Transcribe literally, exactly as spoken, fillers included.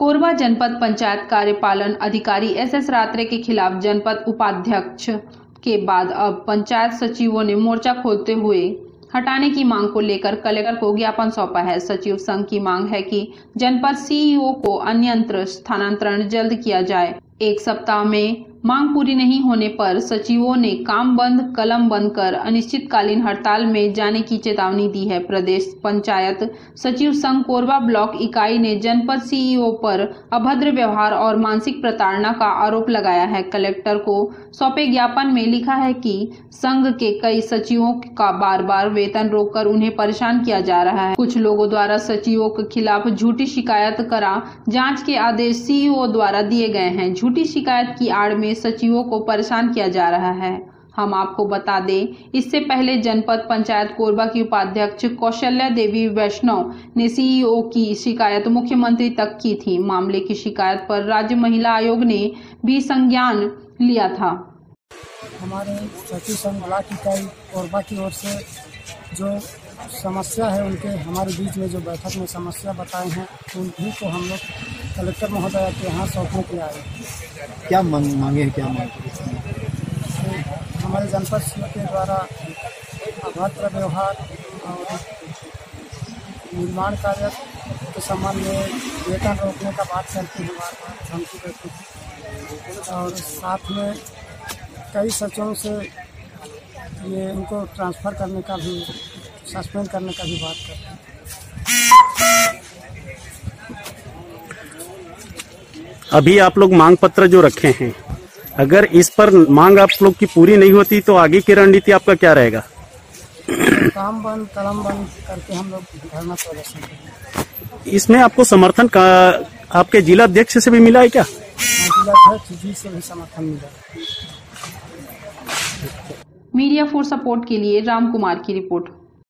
कोरबा जनपद पंचायत कार्यपालन अधिकारी एस एस रात्रे के खिलाफ जनपद उपाध्यक्ष के बाद अब पंचायत सचिवों ने मोर्चा खोलते हुए हटाने की मांग को लेकर कलेक्टर को ज्ञापन सौंपा है। सचिव संघ की मांग है कि जनपद सीईओ को अन्यत्र स्थानांतरण जल्द किया जाए। एक सप्ताह में मांग पूरी नहीं होने पर सचिवों ने काम बंद कलम बंद कर अनिश्चितकालीन हड़ताल में जाने की चेतावनी दी है। प्रदेश पंचायत सचिव संघ कोरबा ब्लॉक इकाई ने जनपद सीईओ पर अभद्र व्यवहार और मानसिक प्रताड़ना का आरोप लगाया है। कलेक्टर को सौंपे ज्ञापन में लिखा है कि संघ के कई सचिवों का बार बार वेतन रोककर उन्हें परेशान किया जा रहा है। कुछ लोगों द्वारा सचिवों के खिलाफ झूठी शिकायत करा जांच के आदेश सीईओ द्वारा दिए गए हैं। झूठी शिकायत की आड़ में सचिवों को परेशान किया जा रहा है। हम आपको बता दें, इससे पहले जनपद पंचायत कोरबा की उपाध्यक्ष कौशल्या देवी वैष्णव ने सीईओ की शिकायत मुख्यमंत्री तक की थी। मामले की शिकायत पर राज्य महिला आयोग ने भी संज्ञान लिया था। हमारे सचिव संघ ब्लॉक इकाई कोरबा की ओर से जो समस्या है, उनके हमारे बीच में जो बैठक में समस्या बताए हैं, उन्हीं को हम लोग कलेक्टर महोदय के यहाँ सौंपने के लिए आए। क्या मांग मांगे हैं क्या मांग हमारे जनपद सीईओ के द्वारा अभद्र व्यवहार और निर्माण कार्य के संबंध में वेतन रोकने का बात करके बार बार धमकी देते थे और साथ में कई सचिवों से ये उनको ट्रांसफ़र करने का भी, सस्पेंड करने का भी बात करते हैं। अभी आप लोग मांग पत्र जो रखे हैं, अगर इस पर मांग आप लोग की पूरी नहीं होती तो आगे की रणनीति आपका क्या रहेगा? काम बंद कलम बंद करके हम लोग धरना प्रदर्शन करेंगे। इसमें आपको समर्थन का आपके जिला अध्यक्ष से भी मिला है क्या? जिला अध्यक्ष जी से भी समर्थन मिला। मीडिया फोर सपोर्ट के लिए राम कुमार की रिपोर्ट।